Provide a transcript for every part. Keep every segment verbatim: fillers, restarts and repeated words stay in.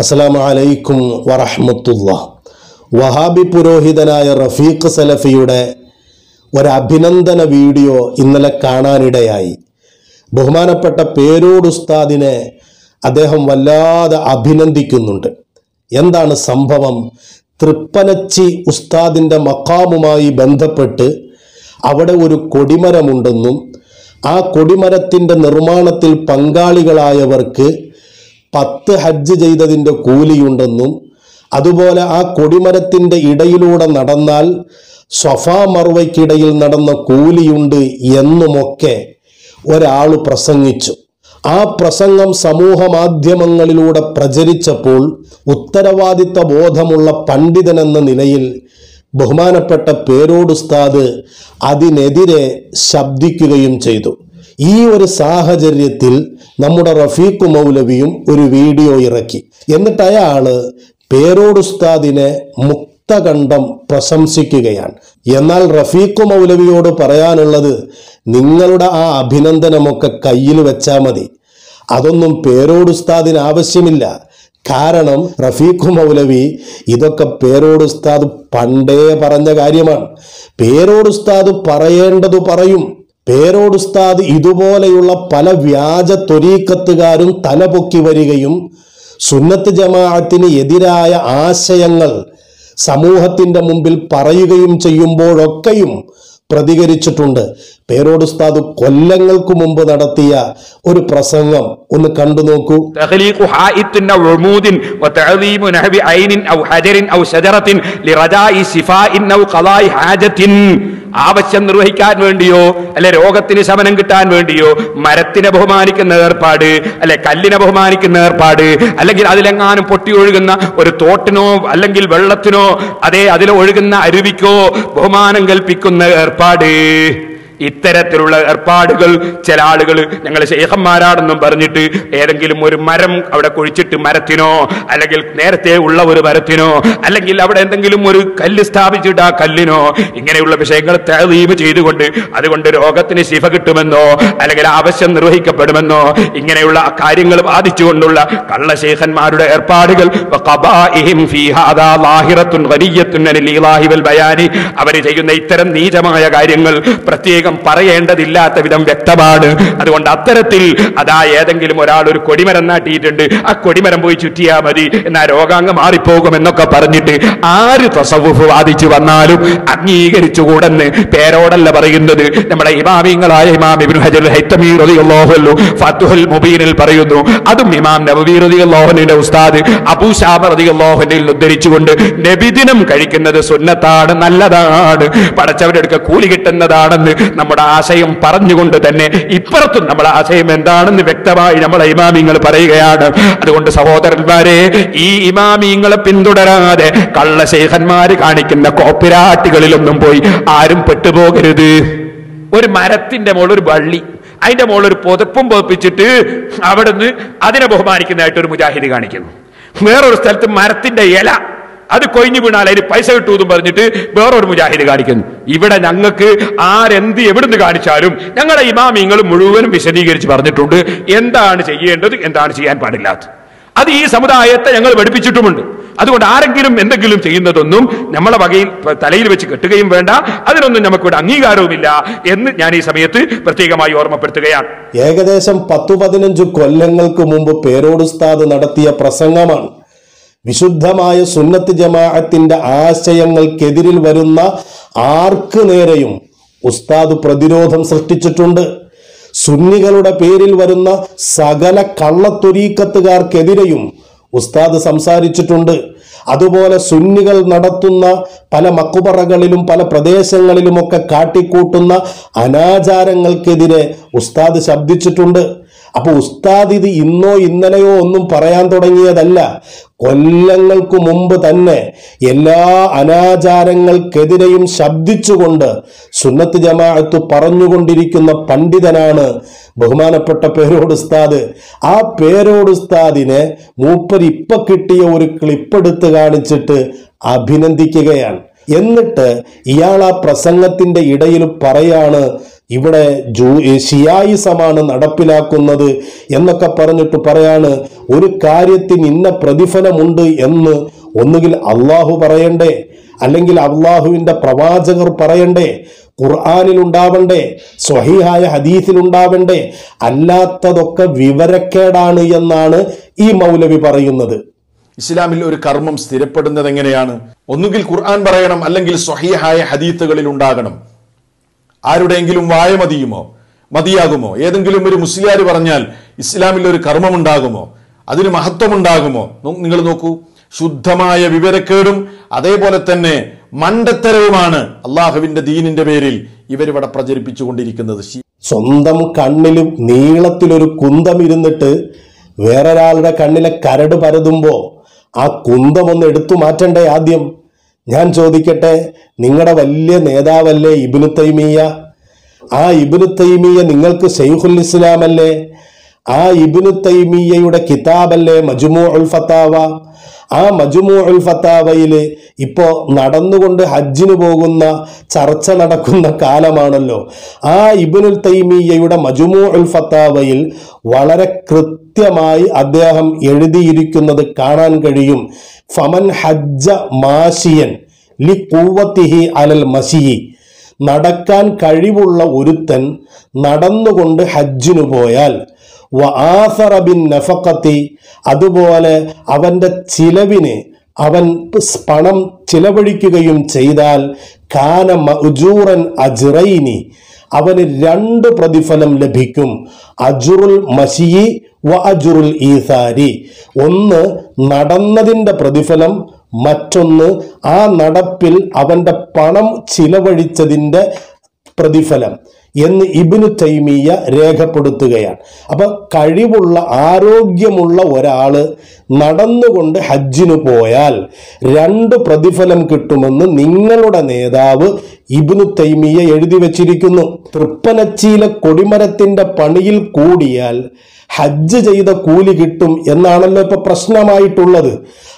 അസ്സലാമു അലൈക്കും വറഹ്മത്തുള്ളാഹ്. വഹാബി പുരോഹിതനായ റഫീഖ് സലഫിയുടെ ഒരഭിനന്ദന വീഡിയോ ഇന്നലെ കാണാനിടയായി. ബഹുമാനപ്പെട്ട പേരോട് ഉസ്താദിനെ അദ്ദേഹം വല്ലാതെ അഭിനന്ദിക്കുന്നുണ്ട്. എന്താണ് സംഭവം? തൃപ്പനച്ചി ഉസ്താദിൻ്റെ മഖാമുമായി ബന്ധപ്പെട്ട് അവിടെ ഒരു കൊടിമരമുണ്ടെന്നും ആ കൊടിമരത്തിൻ്റെ നിർമ്മാണത്തിൽ പങ്കാളികളായവർക്ക് പത്ത് ഹജ്ജ് ചെയ്തതിൻ്റെ കൂലിയുണ്ടെന്നും അതുപോലെ ആ കൊടിമരത്തിൻ്റെ ഇടയിലൂടെ നടന്നാൽ സ്വഫാ മർവയ്ക്കിടയിൽ നടന്ന കൂലിയുണ്ട് എന്നുമൊക്കെ ഒരാൾ പ്രസംഗിച്ചു. ആ പ്രസംഗം സമൂഹ മാധ്യമങ്ങളിലൂടെ പ്രചരിച്ചപ്പോൾ ഉത്തരവാദിത്ത ബോധമുള്ള പണ്ഡിതനെന്ന നിലയിൽ ബഹുമാനപ്പെട്ട പേരോട് ഉസ്താദ് അതിനെതിരെ ശബ്ദിക്കുകയും ചെയ്തു. ഈ ഒരു സാഹചര്യത്തിൽ നമ്മുടെ റഫീഖ് മൗലവിയും ഒരു വീഡിയോ ഇറക്കി. എന്നിട്ട് അയാള് പേരോട് ഉസ്താദിനെ മുക്തകണ്ഠം പ്രശംസിക്കുകയാണ്. എന്നാൽ റഫീഖ് മൗലവിയോട് പറയാനുള്ളത്, നിങ്ങളുടെ ആ അഭിനന്ദനമൊക്കെ കയ്യിൽ വെച്ചാൽ മതി, അതൊന്നും പേരോട് ഉസ്താദിന് ആവശ്യമില്ല. കാരണം റഫീഖ് മൗലവി ഇതൊക്കെ പേരോട് ഉസ്താദ് പണ്ടേ പറഞ്ഞ കാര്യമാണ്. പേരോട് ഉസ്താദ് പറയേണ്ടത് പറയും. പേരോട് ഉസ്താദ് ഇതുപോലെയുള്ള പല വ്യാജ ത്വരീഖത്തുകാരും തലപൊക്കി വരികയും സുന്നത്ത് ജമാഅത്തിന് എതിരായ ആശയങ്ങൾ സമൂഹത്തിൻ്റെ മുമ്പിൽ പറയുകയും ചെയ്യുമ്പോഴൊക്കെയും പ്രതികരിച്ചിട്ടുണ്ട്. പേരോട് ഉസ്താദ് കൊല്ലങ്ങൾക്ക് മുമ്പ് നടത്തിയ ഒരു പ്രസംഗം ഒന്ന് കണ്ടു നോക്കൂ. ആവശ്യം നിർവഹിക്കാൻ വേണ്ടിയോ അല്ലെ രോഗത്തിന് ശമനം കിട്ടാൻ വേണ്ടിയോ മരത്തിനെ ബഹുമാനിക്കുന്ന ഏർപ്പാട്, അല്ലെ കല്ലിനെ ബഹുമാനിക്കുന്ന ഏർപ്പാട്, അല്ലെങ്കിൽ അതിലെങ്ങാനും പൊട്ടി ഒഴുകുന്ന ഒരു തോട്ടിനോ അല്ലെങ്കിൽ വെള്ളത്തിനോ അതേ അതിൽ ഒഴുകുന്ന അരുവിക്കോ ബഹുമാനം കൽപ്പിക്കുന്ന ഏർപ്പാട്, ഇത്തരത്തിലുള്ള ഏർപ്പാടുകൾ ചില ആളുകൾ ഞങ്ങൾ ശൈഖന്മാരാണെന്നും പറഞ്ഞിട്ട് ഏതെങ്കിലും ഒരു മരം അവിടെ കുഴിച്ചിട്ട് മരത്തിനോ അല്ലെങ്കിൽ നേരത്തെ ഉള്ള ഒരു മരത്തിനോ അല്ലെങ്കിൽ അവിടെ എന്തെങ്കിലും ഒരു കല്ല് സ്ഥാപിച്ചിട്ട് ആ കല്ലിനോ ഇങ്ങനെയുള്ള വിഷയങ്ങൾ തഅദീം ചെയ്തുകൊണ്ട് അതുകൊണ്ട് രോഗത്തിന് ശിഫ കിട്ടുമെന്നോ അല്ലെങ്കിൽ ആവശ്യം നിർവഹിക്കപ്പെടുമെന്നോ ഇങ്ങനെയുള്ള കാര്യങ്ങൾ വാദിച്ചുകൊണ്ടുള്ള കള്ള ശൈഖന്മാരുടെ ഏർപ്പാടുകൾ അവർ ചെയ്യുന്ന ഇത്തരം നീചമായ കാര്യങ്ങൾ പ്രത്യേകം പറയേണ്ടതില്ലാത്ത വിധം വ്യക്തമാണ്. അതുകൊണ്ട് അത്തരത്തിൽ അതാ ഏതെങ്കിലും ഒരാൾ ഒരു കൊടിമരം നാട്ടിയിട്ടുണ്ട്, ആ കൊടിമരം പോയി ചുറ്റിയാ മതി, എന്നാ രോഗാംഗം മാറിപ്പോകും എന്നൊക്കെ പറഞ്ഞിട്ട് ആര് തസവുഫ് വാദിച്ചു വന്നാലും അംഗീകരിച്ചുകൂടെന്ന് പേരോടല്ല പറയുന്നത്. നമ്മുടെ ഇമാമിങ്ങളായ ഇമാം ഇബ്നു ഹജർ ഹൈതമി റളിയല്ലാഹു അൻഹു ഫത്ഹുൽ മുബീനിൽ പറയുന്നു. അതും ഇമാം നവവി റളിയല്ലാഹു അൻഹുവിന്റെ ഉസ്താദ് അബൂ ശാമ റളിയല്ലാഹു അൻഹുവിൽ ഉദ്ധരിച്ചുകൊണ്ട് നബിദിനം കഴിക്കുന്നത് സുന്നത്താണ്, നല്ലതാണ്, പടച്ചവരുടെ അടുക്ക കൂലി കിട്ടുന്നതാണെന്ന് നമ്മുടെ ആശയം പറഞ്ഞുകൊണ്ട് തന്നെ ഇപ്പുറത്തും നമ്മുടെ ആശയം എന്താണെന്ന് വ്യക്തമായി നമ്മളെ ഇമാമിങ്ങൾ പറയുകയാണ്. അതുകൊണ്ട് സഹോദരന്മാരെ, ഈ ഇമാമിങ്ങളെ പിന്തുടരാതെ കള്ള ശൈഖന്മാര് കാണിക്കുന്ന കോപ്പിരാട്ടുകളിലൊന്നും പോയി ആരും പെട്ടുപോകരുത്. ഒരു മരത്തിന്റെ മുകളിൽ ഒരു വള്ളി, അതിന്റെ മുകളിൽ ഒരു പുതപ്പും പൊതിപ്പിച്ചിട്ട് അവിടുന്ന് അതിനെ ബഹുമാനിക്കുന്നതായിട്ട് ഒരു മുജാഹിദ് കാണിക്കുന്നു. വേറൊരു സ്ഥലത്ത് മരത്തിന്റെ ഇല അത് കൊഴിഞ്ഞു വീണാൽ അതിന് പൈസ കിട്ടൂന്നും പറഞ്ഞിട്ട് വേറൊരു മുജാഹിദ് കാണിക്കുന്നു. ഇവിടെ ഞങ്ങൾക്ക് ആരെന്ത് എവിടുന്ന് കാണിച്ചാലും ഞങ്ങളുടെ ഇമാമിങ്ങൾ മുഴുവനും വിശദീകരിച്ച് പറഞ്ഞിട്ടുണ്ട് എന്താണ് ചെയ്യേണ്ടത്, എന്താണ് ചെയ്യാൻ പാടില്ലാത്തത്. അത് ഈ സമുദായത്തെ ഞങ്ങൾ പഠിപ്പിച്ചിട്ടുമുണ്ട്. അതുകൊണ്ട് ആരെങ്കിലും എന്തെങ്കിലും ചെയ്യുന്നതൊന്നും നമ്മളെ വകയിൽ തലയിൽ വെച്ച് കെട്ടുകയും വേണ്ട, അതിനൊന്നും നമുക്കിവിടെ അംഗീകാരവുമില്ല എന്ന് ഞാൻ ഈ സമയത്ത് പ്രത്യേകമായി ഓർമ്മപ്പെടുത്തുകയാണ്. ഏകദേശം പത്തു പതിനഞ്ചു കൊല്ലങ്ങൾക്ക് മുമ്പ് പേരോട് ഉസ്താദ് നടത്തിയ പ്രസംഗമാണ്. വിശുദ്ധമായ സുന്നത്ത് ജമാഅത്തിന്റെ ആശയങ്ങൾക്കെതിരിൽ വരുന്ന ആർക്ക് നേരെയും ഉസ്താദ് പ്രതിരോധം സൃഷ്ടിച്ചിട്ടുണ്ട്. സുന്നികളുടെ പേരിൽ വരുന്ന സകല കള്ളത്തൊരീക്കത്തുകാർക്കെതിരെയും ഉസ്താദ് സംസാരിച്ചിട്ടുണ്ട്. അതുപോലെ സുന്നികൾ നടത്തുന്ന പല മക്കുബറകളിലും പല പ്രദേശങ്ങളിലുമൊക്കെ കാട്ടിക്കൂട്ടുന്ന അനാചാരങ്ങൾക്കെതിരെ ഉസ്താദ് ശബ്ദിച്ചിട്ടുണ്ട്. അപ്പൊ ഉസ്താദ് ഇത് ഇന്നോ ഇന്നലെയോ ഒന്നും പറയാൻ തുടങ്ങിയതല്ല. കൊല്ലങ്ങൾക്ക് മുമ്പ് തന്നെ എല്ലാ അനാചാരങ്ങൾക്കെതിരെയും ശബ്ദിച്ചുകൊണ്ട് സുന്നത്ത് ജമാഅത്ത് പറഞ്ഞുകൊണ്ടിരിക്കുന്ന പണ്ഡിതനാണ് ബഹുമാനപ്പെട്ട പേരോട് ഉസ്താദ്. ആ പേരോട് ഉസ്താദിനെ മൂപ്പർ ഇപ്പൊ കിട്ടിയ ഒരു ക്ലിപ്പെടുത്ത് കാണിച്ചിട്ട് അഭിനന്ദിക്കുകയാണ്. എന്നിട്ട് ഇയാൾ ആ പ്രസംഗത്തിന്റെ ഇടയിൽ പറയാണ്, ഇവിടെ ജൂ ഷിയായിസമാണ് നടപ്പിലാക്കുന്നത് എന്നൊക്കെ പറഞ്ഞിട്ട് പറയാണ് ഒരു കാര്യത്തിന് ഇന്ന പ്രതിഫലമുണ്ട് എന്ന് ഒന്നുകിൽ അള്ളാഹു പറയണ്ടേ, അല്ലെങ്കിൽ അള്ളാഹുവിന്റെ പ്രവാചകർ പറയണ്ടേ, ഖുർആനിൽ ഉണ്ടാവണ്ടേ, സ്വഹീഹായ ഹദീസിൽ ഉണ്ടാവണ്ടേ. അല്ലാത്തതൊക്കെ വിവരക്കേടാണ് എന്നാണ് ഈ മൗലവി പറയുന്നത്. ഇസ്ലാമിൽ ഒരു കർമ്മം സ്ഥിരപ്പെടുന്നത് എങ്ങനെയാണ്? ഒന്നുകിൽ ഖുർആൻ പറയണം, അല്ലെങ്കിൽ സ്വഹീഹായ ഹദീത്തുകളിൽ ഉണ്ടാകണം. ആരുടെയെങ്കിലും വായ മതിയുമോ മതിയാകുമോ? ഏതെങ്കിലും ഒരു മുസ്ലിയാർ പറഞ്ഞാൽ ഇസ്ലാമിൽ ഒരു കർമ്മം ഉണ്ടാകുമോ? അതിന് മഹത്വം ഉണ്ടാകുമോ? നിങ്ങൾ നോക്കൂ, ശുദ്ധമായ വിവരക്കേടും അതേപോലെ തന്നെ മണ്ടത്തരവുമാണ് അള്ളാഹുവിന്റെ ദീനിന്റെ പേരിൽ ഇവരിവിടെ പ്രചരിപ്പിച്ചുകൊണ്ടിരിക്കുന്നത്. സ്വന്തം കണ്ണിലും നീളത്തിലൊരു കുന്തം ഇരുന്നിട്ട് വേറൊരാളുടെ കണ്ണിലെ കരട് പരതുമ്പോ ആ കുന്തം ഒന്ന് എടുത്തു മാറ്റണ്ടേ ആദ്യം? ഞാൻ ചോദിക്കട്ടെ, നിങ്ങളുടെ വലിയ നേതാവല്ലേ ഇബ്നു തൈമിയ്യ? ആ ഇബ്നു തൈമിയ്യ നിങ്ങൾക്ക് ശൈഖുൽ ഇസ്ലാം അല്ലേ? ആ ഇബ്നു തൈമിയ്യയുടെ കിതാബല്ലേ മജ്മൂഉൽ ഫതാവ? ആ മജ്മൂഉൽ ഫതാവയിൽ ഇപ്പോ നടന്നുകൊണ്ട് ഹജ്ജിന് പോകുന്ന ചർച്ച നടക്കുന്ന കാലമാണല്ലോ. ആ ഇബ്നുൽ തൈമിയ്യയുടെ മജ്മൂഉൽ ഫതാവയിൽ വളരെ കൃത്യമായി അദ്ദേഹം എഴുതിയിരിക്കുന്നത് കാണാൻ കഴിയും. ഫമൻ ഹജ്ജ മാഷിയൻ ലി ഖുവ്വതിഹി അലൽ മശിയി, നടക്കാൻ കഴിവുള്ള ഒരുത്തൻ നടന്നുകൊണ്ട് ഹജ്ജിനു പോയാൽ, വആസറ ബിൻ നഫഖത്തി, അതുപോലെ അവന്റെ ചിലവിന് അവൻ പണം ചിലവഴിക്കുകയും ചെയ്താൽ, കാന മഅ്ജൂറൻ അജ്റൈനി, അവന് രണ്ട് പ്രതിഫലം ലഭിക്കും. അജ്റുൽ മശിയി വ അജ്റുൽ ഈസാരി, ഒന്ന് നടന്നതിന്റെ പ്രതിഫലം, മറ്റൊന്ന് ആ നടപ്പിൽ അവന്റെ പണം ചിലവഴിച്ചതിന്റെ പ്രതിഫലം എന്ന് ഇബ്നു തൈമിയ്യ രേഖപ്പെടുത്തുകയാണ്. അപ്പൊ കഴിവുള്ള ആരോഗ്യമുള്ള ഒരാള് നടന്നുകൊണ്ട് ഹജ്ജിന് പോയാൽ രണ്ട് പ്രതിഫലം കിട്ടുമെന്ന് നിങ്ങളുടെ നേതാവ് ഇബ്നു തൈമിയ്യ എഴുതി വച്ചിരിക്കുന്നു. തൃപ്പനച്ചിയിലെ കൊടിമരത്തിന്റെ പണിയിൽ കൂടിയാൽ ഹജ്ജ് ചെയ്ത കൂലി കിട്ടും എന്നാണല്ലോ ഇപ്പൊ പ്രശ്നമായിട്ടുള്ളത്.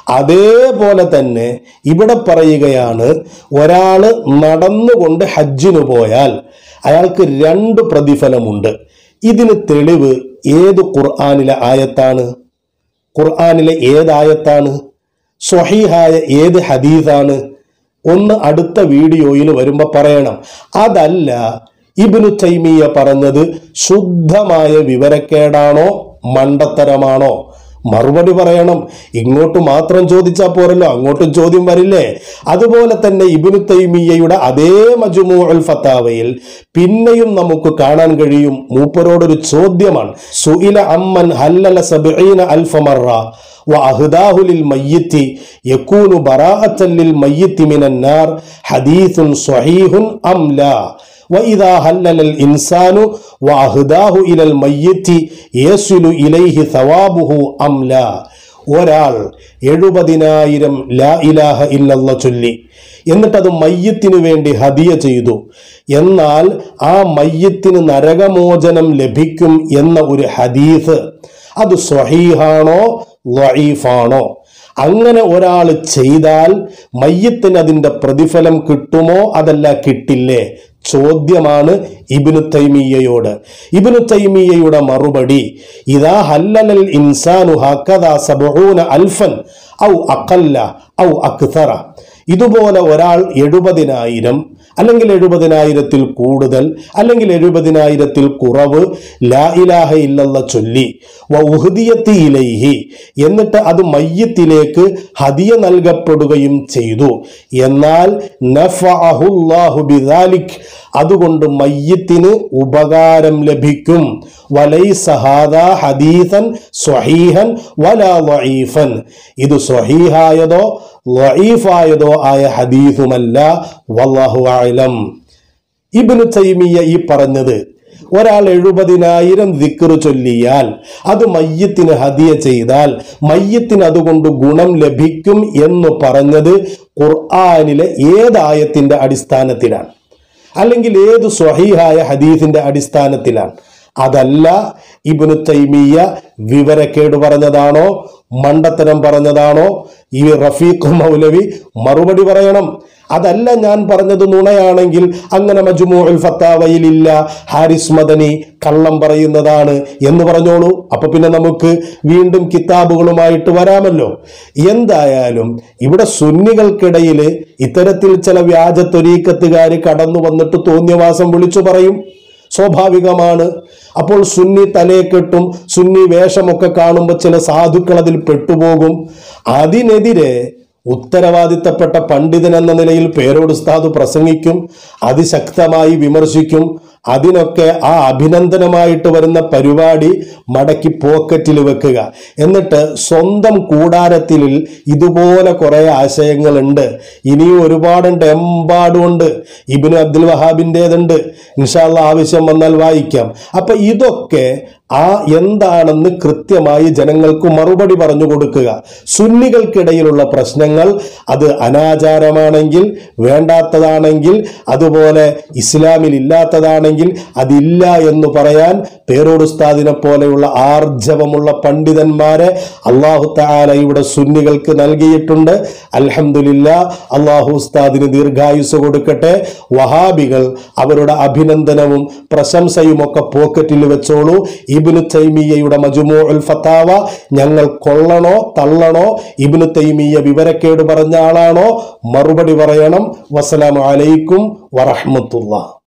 അതേപോലെ തന്നെ ഇവിടെ പറയുകയാണ്, ഒരാള് നടന്നുകൊണ്ട് ഹജ്ജിന് പോയാൽ അയാൾക്ക് രണ്ട് പ്രതിഫലമുണ്ട്. ഇതിന് തെളിവ് ഏത് ഖുർആനിലെ ആയത്താണ്? ഖുർആനിലെ ഏതായത്താണ്? സ്വഹീഹായ ഏത് ഹദീസാണ്? ഒന്ന് അടുത്ത വീഡിയോയിൽ വരുമ്പോ പറയണം. അതല്ല ഇബ്നു തൈമിയ്യ പറഞ്ഞത് ശുദ്ധമായ വിവരക്കേടാണോ മണ്ടത്തരമാണോ? മറുപടി പറയണം. ഇങ്ങോട്ട് മാത്രം ചോദിച്ചാൽ പോരല്ലോ, അങ്ങോട്ടും ചോദ്യം വരില്ലേ? അതുപോലെ തന്നെ ഇബ്നു തൈമിയ്യയുടെ അതേ മജ്മൂഉൽ ഫതാവയിൽ പിന്നെയും നമുക്ക് കാണാൻ കഴിയും, മൂപ്പരോടൊരു ചോദ്യമാണ്. സുഇല അമ്മൻ ഹല്ലല സബ്ഈന അൽഫ മറ വഅഹ്ദാഹു ലിൽ മയ്യിത്തി യകൂനു ബറാഅത്തൻ ലിൽ മയ്യിത്തി മിനൻ നാർ ഹദീസുൻ സ്വഹീഹുൻ അം ലാ വഇദാ ഹല്ലൽ ഇൻസാനു വഅഹ്ദാഹു ഇലൽ മയ്യിത്തി യസ്ലു ഇലൈഹി സവാബുഹു അം ലാ. ഒരാൾ എഴുപതിനായിരം ലാ ഇലാഹ ഇല്ലല്ലാഹ് ചൊല്ലി, എന്നിട്ടത് മയ്യത്തിന് വേണ്ടി ഹദിയ ചെയ്തു, എന്നാൽ ആ മയ്യത്തിന് നരകമോചനം ലഭിക്കും എന്ന ഒരു ഹദീസ്, അത് സ്വഹീഹാണോ ളഈഫാണോ? അങ്ങനെ ഒരാൾ ചെയ്താൽ മയ്യത്തിന് അതിന്റെ പ്രതിഫലം കിട്ടുമോ അതല്ല കിട്ടില്ലേ? ചോദ്യമാണ് ഇബ്നു തൈമിയ്യയോട്. ഇബ്നു തൈമിയ്യയുടെ മറുപടി, ഇദാ ഹല്ലൽ ഇൻസാനു ഹകദാ സബഊന അൽഫൻ ഔ അഖല്ല ഔ അക്തറ, ഇതുപോലെ ഒരാൾ എഴുപതിനായിരം അല്ലെങ്കിൽ എഴുപതിനായിരത്തിൽ കൂടുതൽ അല്ലെങ്കിൽ എഴുപതിനായിരത്തിൽ കുറവ് ലാ ഇലാഹ ഇല്ലല്ലാഹ് ചൊല്ലി വ ഉഹ്ദിയത്തി ഇലൈഹി, എന്നിട്ട് അത് മയ്യിത്തിലേക്ക് ഹദിയ നൽകപ്പെടുകയും ചെയ്തു, എന്നാൽ നഫഅഹുല്ലാഹു ബിദാലിക്, അതുകൊണ്ട് മയ്യിത്തിന് ഉപകാരം ലഭിക്കും. വലൈസ ഹാദാ ഹദീസൻ സ്വഹീഹൻ വലാ ളഈഫൻ, ഇത് സ്വഹീഹായതോ ളഈഫായതോ ആയ ഹദീസുമല്ല. വല്ലാഹു അഅലം. ഇബ്നു തൈമിയ്യ ഈ പറഞ്ഞത്, ഒരാൾ എഴുപതിനായിരം ദിക്ർ ചൊല്ലിയാൽ അത് മയ്യത്തിന് ഹദിയ ചെയ്താൽ മയ്യത്തിന് അതുകൊണ്ട് ഗുണം ലഭിക്കും എന്ന് പറഞ്ഞത് ഖുർആനിലെ ഏതായത്തിന്റെ അടിസ്ഥാനത്തിലാണ്, അല്ലെങ്കിൽ ഏത് സ്വഹീഹായ ഹദീസിന്റെ അടിസ്ഥാനത്തിലാണ്? അതല്ല ഇബ്നു തൈമിയ്യ വിവരക്കേട് പറഞ്ഞതാണോ മണ്ടത്തരം പറഞ്ഞതാണോ? ഈ റഫീഖ് മൗലവി മറുപടി പറയണം. അതല്ല ഞാൻ പറഞ്ഞത് നുണയാണെങ്കിൽ അങ്ങനെ മജ്മൂഉൽ ഫത്താവയിൽ ഇല്ല, ഹാരിസ് മദനി കള്ളം പറയുന്നതാണ് എന്ന് പറഞ്ഞോളൂ. അപ്പൊ പിന്നെ നമുക്ക് വീണ്ടും കിതാബുകളുമായിട്ട് വരാമല്ലോ. എന്തായാലും ഇവിടെ സുന്നികൾക്കിടയിൽ ഇത്തരത്തിൽ ചില വ്യാജ ത്വരീഖത്തുകാർ കടന്നു വന്നിട്ട് തോന്നിയവാസം വിളിച്ചു പറയും, സ്വാഭാവികമാണ്. അപ്പോൾ സുന്നി തലയെക്കെട്ടും സുന്നി വേഷമൊക്കെ കാണുമ്പോൾ ചില സാധുക്കൾ അതിൽ പെട്ടുപോകും. അതിനെതിരെ ഉത്തരവാദിത്തപ്പെട്ട പണ്ഡിതൻ എന്ന നിലയിൽ പേരോട് ഉസ്താദ് പ്രസംഗിക്കും, അതിശക്തമായി വിമർശിക്കും. അതിനൊക്കെ ആ അഭിനന്ദനമായിട്ട് വരുന്ന പരിപാടി മടക്കി പോക്കറ്റിൽ വെക്കുക. എന്നിട്ട് സ്വന്തം കൂടാരത്തിൽ ഇതുപോലെ കുറെ ആശയങ്ങളുണ്ട്, ഇനിയും ഒരുപാടുണ്ട്, എമ്പാടുണ്ട്. ഇബ്നു അബ്ദുൽ വഹാബിൻ്റെതുണ്ട്, ഇൻഷാ അല്ലാഹ് ആവശ്യം വന്നാൽ വായിക്കാം. അപ്പൊ ഇതൊക്കെ ആ എന്താണെന്ന് കൃത്യമായി ജനങ്ങൾക്ക് മറുപടി പറഞ്ഞു കൊടുക്കുക. സുന്നികൾക്കിടയിലുള്ള പ്രശ്നങ്ങൾ അത് അനാചാരമാണെങ്കിൽ, വേണ്ടാത്തതാണെങ്കിൽ, അതുപോലെ ഇസ്ലാമിൽ ഇല്ലാത്തതാണെങ്കിൽ അതില്ല എന്ന് പറയാൻ പേരോട് ഉസ്താദിനെ പോലെയുള്ള ആർജവമുള്ള പണ്ഡിതന്മാരെ അല്ലാഹു തആല ഇവിടെ സുന്നികൾക്ക് നൽകിയിട്ടുണ്ട്. അൽഹംദുലില്ലാഹ്, അല്ലാഹു ഉസ്താദിന് ദീർഘായുസ് കൊടുക്കട്ടെ. വഹാബികൾ അവരുടെ അഭിനന്ദനവും പ്രശംസയും ഒക്കെ പോക്കറ്റിൽ വെച്ചോളൂ. ഇബ്നു തൈമിയ്യയുടെ മജ്മൂഉൽ ഫത്താവ ഞങ്ങൾ കൊള്ളണോ തള്ളണോ? ഇബ്നു തൈമിയ്യ വിവരക്കേട് പറഞ്ഞ ആളാണോ? മറുപടി പറയണം. വസ്സലാമു അലൈക്കും വറഹ്മത്തുള്ളാഹി.